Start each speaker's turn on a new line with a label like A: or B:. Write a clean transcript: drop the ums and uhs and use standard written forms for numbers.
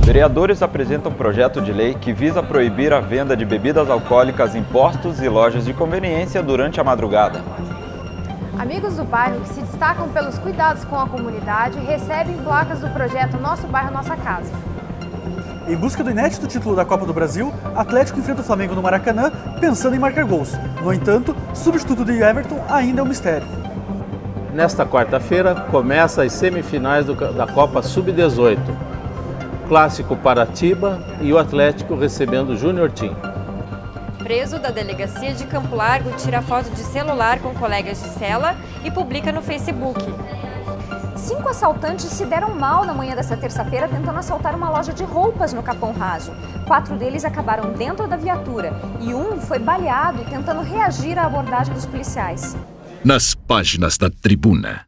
A: Vereadores apresentam um projeto de lei que visa proibir a venda de bebidas alcoólicas em postos e lojas de conveniência durante a madrugada.
B: Amigos do bairro que se destacam pelos cuidados com a comunidade recebem placas do projeto Nosso Bairro, Nossa Casa.
C: Em busca do inédito título da Copa do Brasil, Atlético enfrenta o Flamengo no Maracanã, pensando em marcar gols. No entanto, substituto de Everton ainda é um mistério.
D: Nesta quarta-feira, começa as semifinais da Copa Sub-18. Clássico Paratiba e o Atlético recebendo o Júnior Team.
E: Preso da delegacia de Campo Largo tira foto de celular com colegas de cela e publica no Facebook.
F: 5 assaltantes se deram mal na manhã desta terça-feira tentando assaltar uma loja de roupas no Capão Raso. 4 deles acabaram dentro da viatura e um foi baleado tentando reagir à abordagem dos policiais.
G: Nas páginas da Tribuna.